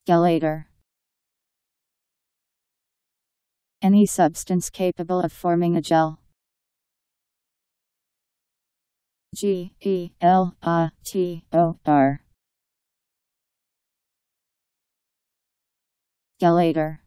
Gelator. Any substance capable of forming a gel. Gelator. Gelator.